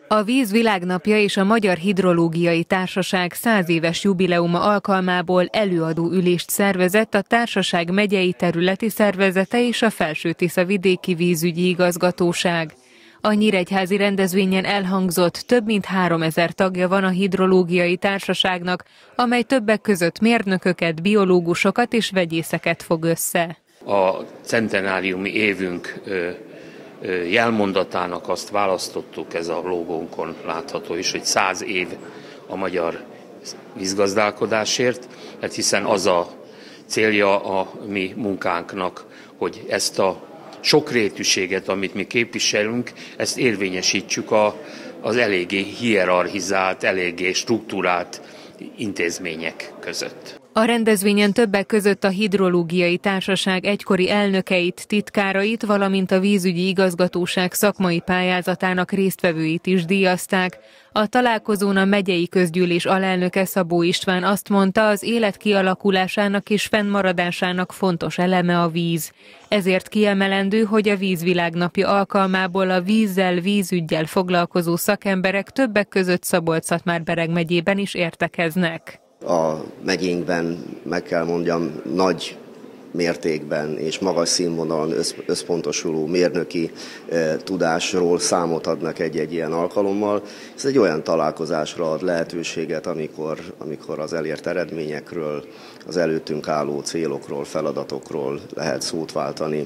A Víz Világnapja és a Magyar Hidrológiai Társaság 100 éves jubileuma alkalmából előadó ülést szervezett a társaság megyei területi szervezete és a Felső-Tisza vidéki vízügyi igazgatóság. A nyíregyházi rendezvényen elhangzott, több mint 3000 tagja van a hidrológiai társaságnak, amely többek között mérnököket, biológusokat és vegyészeket fog össze. A centenáriumi évünk jelmondatának azt választottuk, ez a logónkon látható is, hogy 100 év a magyar vízgazdálkodásért, mert hiszen az a célja a mi munkánknak, hogy ezt a sokrétűséget, amit mi képviselünk, ezt érvényesítsük az eléggé hierarchizált, eléggé struktúrált intézmények között. A rendezvényen többek között a Hidrológiai Társaság egykori elnökeit, titkárait, valamint a vízügyi igazgatóság szakmai pályázatának résztvevőit is díjazták. A találkozón a megyei közgyűlés alelnöke Szabó István azt mondta, az élet kialakulásának és fennmaradásának fontos eleme a víz. Ezért kiemelendő, hogy a Víz Világnapja alkalmából a vízzel, vízüggyel foglalkozó szakemberek többek között Szabolcs-Szatmár-Bereg megyében is értekeznek. A megyénkben, meg kell mondjam, nagy mértékben és magas színvonalon összpontosuló mérnöki tudásról számot adnak egy-egy ilyen alkalommal. Ez egy olyan találkozásra ad lehetőséget, amikor az elért eredményekről, az előttünk álló célokról, feladatokról lehet szót váltani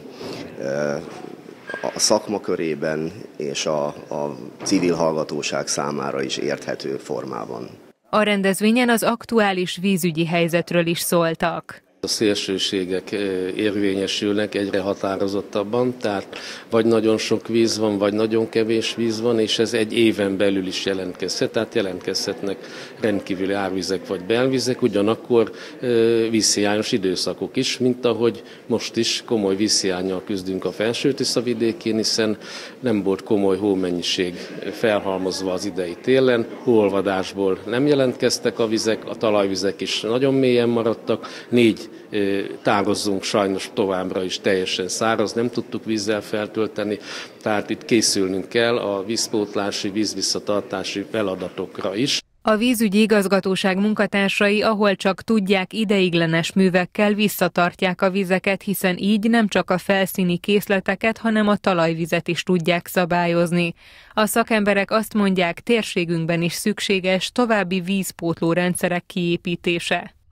a szakma körében és a civil hallgatóság számára is érthető formában. A rendezvényen az aktuális vízügyi helyzetről is szóltak. A szélsőségek érvényesülnek egyre határozottabban, tehát vagy nagyon sok víz van, vagy nagyon kevés víz van, és ez egy éven belül is jelentkezhet, tehát jelentkezhetnek rendkívüli árvizek vagy belvizek, ugyanakkor vízhiányos időszakok is, mint ahogy most is komoly vízhiánnyal küzdünk a Felső-Tisza vidékén, hiszen nem volt komoly hómennyiség felhalmozva az idei télen, hóolvadásból nem jelentkeztek a vizek, a talajvizek is nagyon mélyen maradtak, 4 tározzunk sajnos továbbra is teljesen száraz, nem tudtuk vízzel feltölteni, tehát itt készülnünk kell a vízpótlási, vízvisszatartási feladatokra is. A vízügyi igazgatóság munkatársai, ahol csak tudják, ideiglenes művekkel visszatartják a vizeket, hiszen így nem csak a felszíni készleteket, hanem a talajvizet is tudják szabályozni. A szakemberek azt mondják, térségünkben is szükséges további vízpótló rendszerek kiépítése.